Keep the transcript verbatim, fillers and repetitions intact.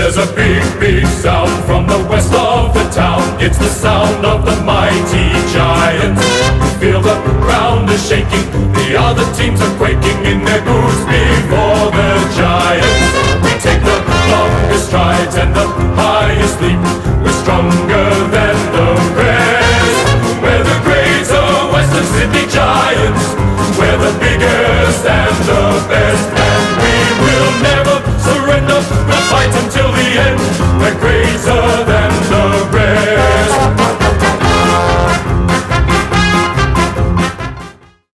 There's a big, big sound from the west of the town. It's the sound of the mighty giants. Feel the ground is shaking, the other teams are quaking in their boots before the giants. We take the longest strides and the highest leap. We're stronger than the rest. We're the greater Western Sydney Giants. We're the biggest and the best, and we will never surrender. We'll fight until the end. We're greater